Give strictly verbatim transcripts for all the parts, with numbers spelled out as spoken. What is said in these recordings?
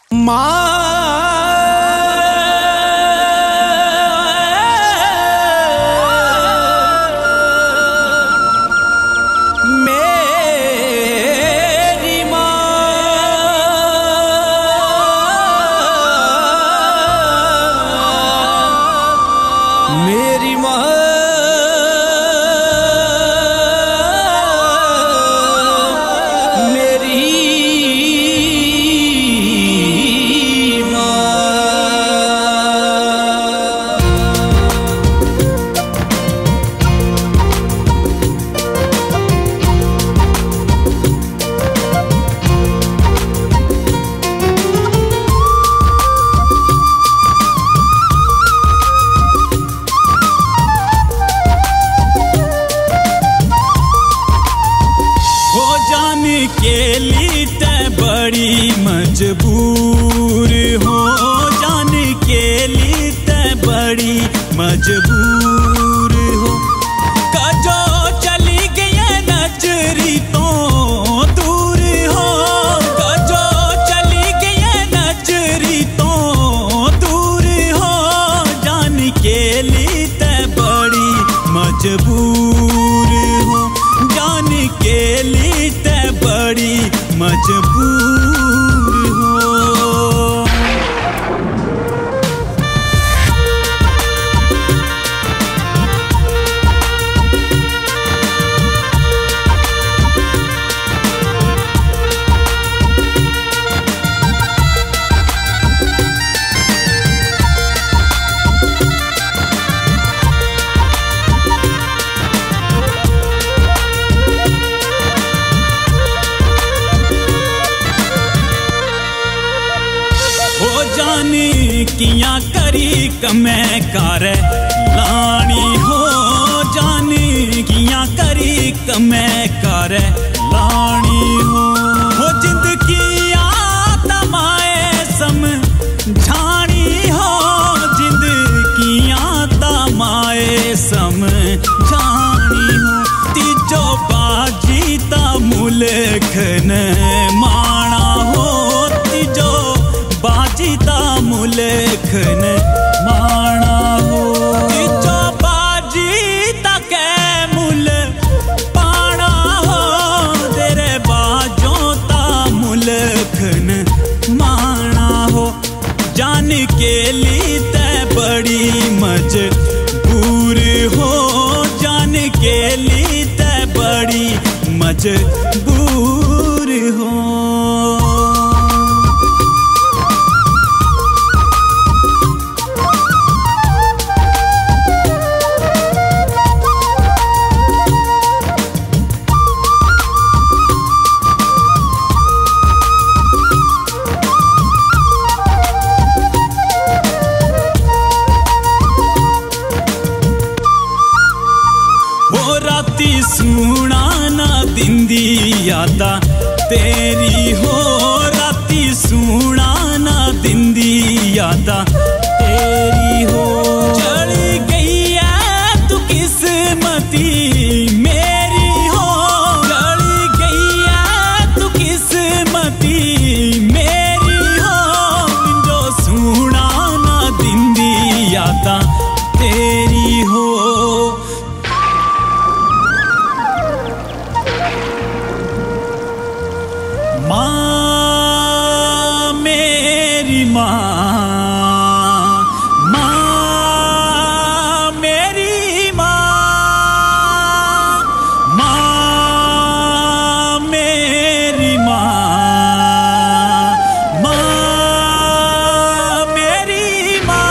मजबूर हो जाने के लिए ते बड़ी मजबूर हो कजो चली गई नजरी तो दूर हो कजो चली गई नजरी तो दूर हो जाने के लिए ते बड़ी मजबूर हो जाने के लिए ते बड़ी मजबूर किया करी कमै कर लानी हो जानी किया करी कमै कर लानी हो हो जिंदगी तमाए समझानी हो जिंदगी तमाए समझानी हो तीजो बाजी ता मुल्क ने माना हो तीजो बाजी ता मुल्क ने माना हो तीजो बाजी तक मुल पाना हो तेरे बाजों ता मुल्क ने माना हो जान के लिए ते बड़ी मजबूर हो जान के लिए ते बड़ी मजबूर हो सुना ना दिंदी यादा तेरी हो राती सुना ना दिंदी यादा तेरी हो चली गई है तू किस्मती मेरी हो चली गई है तू किस्मती मेरी हो जो सुना ना दिंदी यादा तेरी हो माँ मेरी माँ माँ मेरी माँ माँ मेरी माँ माँ मेरी माँ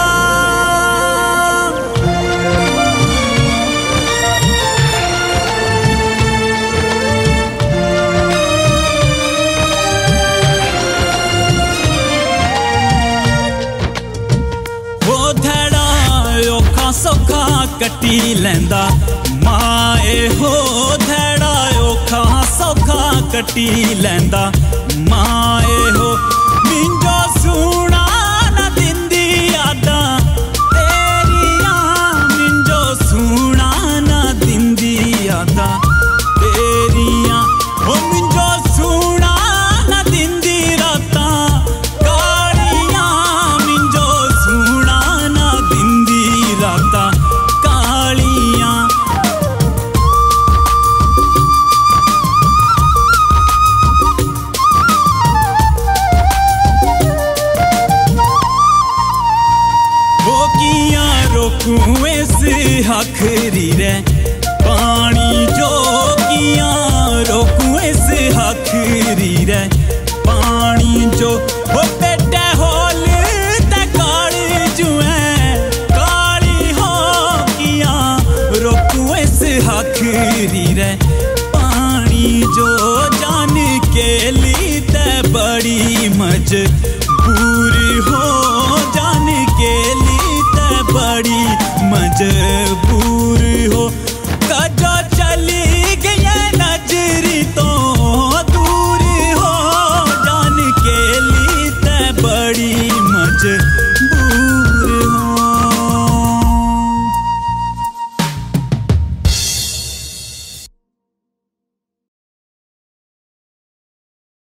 सौखा कटी लेंदा माए हो धड़ा औखा सौखा कटी लेंदा माए हो मिंजो सुना ना दिंदी यादा तेरियां मिंजो सुना ना दिंदी यादा तेरियां ओ मिंजो सुना ना दिंदी रातां आखरी रे पानी जो किया रोकू इस आखरी रे पानी जो हो बेटे होल ते काली जुए काली हो किया रोकू इस आखरी रे पानी जो जान के ली ते बड़ी मजबूर हो जान के ली ते बड़ी मजबूर हो कजो चली गई नजरी तो दूर हो जान के ली ते बड़ी मजबूर